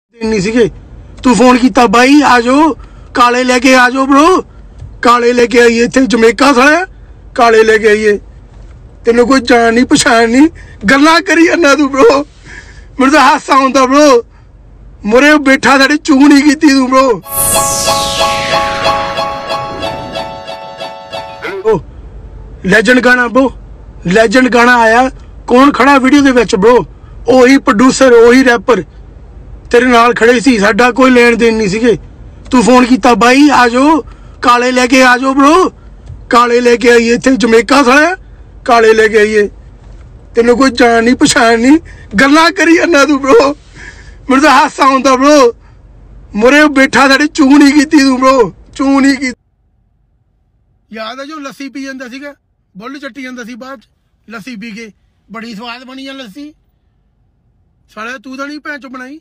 नहीं सीगे तू फोन किया बाई आ जाओ काले लेके आ जाओ ब्रो काले लेके आइए इतने जमेका साले काले लेके आइए तेन कोई जान नहीं पछाण नहीं गल्लां करी जाना तू ब्रो मेरे तो हासा आंदा ब्रो मुरे बैठा साड़ी चूं नहीं की तू ब्रो लेजेंड गाना ब्रो लेजेंड गाना आया कौन खड़ा वीडियो दे विच ब्रो ओही प्रोड्यूसर ओही रैपर तेरे नाल खड़े सी साडा कोई लेन देन नहीं सीगे तू फोन किया बाई आ जाओ काले लेके आ जाओ ब्रो काले लेके आइए इतने जमेका साले काले लेके आइए तेन कोई जान नहीं पछाण नहीं गल्लां करी जाना तू ब्रो मेरे तो हासा आंदा ब्रो मुरे बैठा साड़ी चूं नहीं की तू ब्रो चूं नहीं की याद है जो लस्सी पी जाता सीगा बुल चट्टी जाता सी बाद लस्सी पी के बड़ी स्वाद बनी है लस्सी साले तू तो नहीं भैन चो बनाई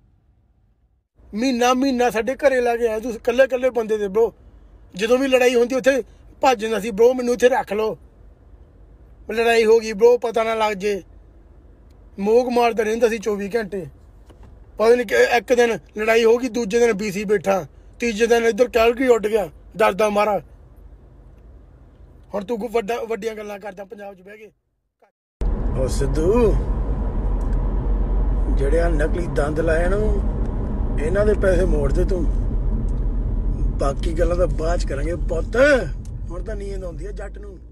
महीना महीना साडे घरे ला के आया तू कल्ले कल्ले बंदे दे ब्रो जो भी लड़ाई होंदी उत्थे भज जांदा सी ब्रो मैनू इत्थे रख लो लड़ाई हो गई ब्रो पता ना लग जे मोग मारदा रहिंदा सी 24 घंटे पता नहीं एक दिन लड़ाई हो गई दूजे दिन बीसी बैठा तीजे दिन इधर कैलगरी उड़ गया डरदा मारा हुण तू वड्डियां गल्लां करदा पंजाब च बह के ओ सिद्धू ਜਿਹੜੇ ਆ ਨਕਲੀ ਦੰਦ ਲਾਏ ਨਾ ਇਹਨਾਂ ਦੇ ਪੈਸੇ ਮੋੜ ਦੇ ਤੂੰ ਬਾਕੀ ਗੱਲਾਂ ਤਾਂ ਬਾਅਦ ਚ ਕਰਾਂਗੇ ਪੁੱਤ ਹੁਣ ਤਾਂ ਨੀਂਦ ਆਉਂਦੀ ਆ ਜੱਟ ਨੂੰ।